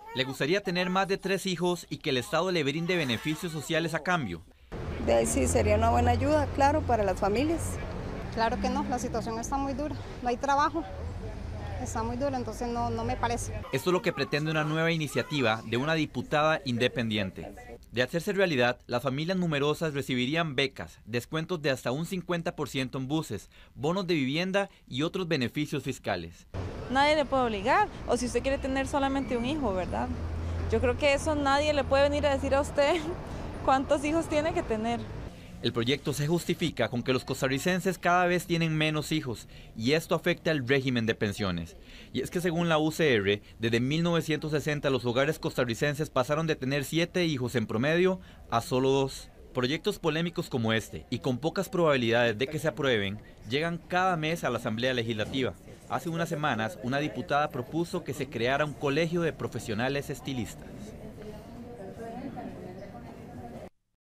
Le gustaría tener más de 3 hijos y que el Estado le brinde beneficios sociales a cambio. De ahí sí sería una buena ayuda, claro, para las familias. Claro que no, la situación está muy dura, no hay trabajo, está muy dura, entonces no me parece. Esto es lo que pretende una nueva iniciativa de una diputada independiente. De hacerse realidad, las familias numerosas recibirían becas, descuentos de hasta un 50% en buses, bonos de vivienda y otros beneficios fiscales. Nadie le puede obligar, o si usted quiere tener solamente un hijo, ¿verdad? Yo creo que eso nadie le puede venir a decir a usted cuántos hijos tiene que tener. El proyecto se justifica con que los costarricenses cada vez tienen menos hijos y esto afecta al régimen de pensiones. Y es que según la UCR, desde 1960 los hogares costarricenses pasaron de tener 7 hijos en promedio a solo 2. Proyectos polémicos como este, y con pocas probabilidades de que se aprueben, llegan cada mes a la Asamblea Legislativa. Hace unas semanas, una diputada propuso que se creara un colegio de profesionales estilistas.